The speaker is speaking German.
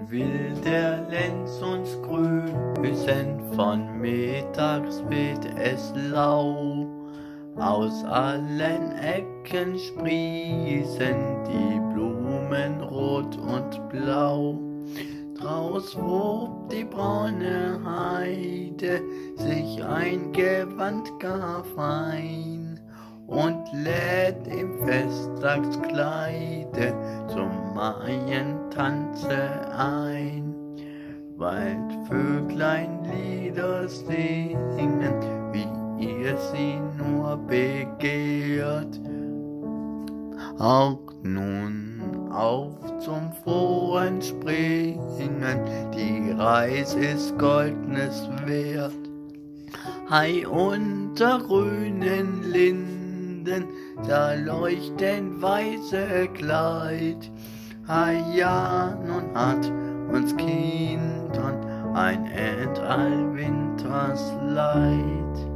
will der Lenz uns grüßen, von mittags weht es lau. Aus allen Ecken sprießen die Blumen rot und blau. Draus wob die braune Heide sich ein Gewand gar fein und lädt im Festtagskleide zum Maientanze ein. Waldvöglein Lieder singen, wie ihr sie nur begehrt. Auch nun auf zum frohen Springen, die Reis ist Goldnes wert. Hei unter grünen Linden, da leuchten weiße Kleid. Hei ja, nun hat uns Kindern ein End all Winters Leid.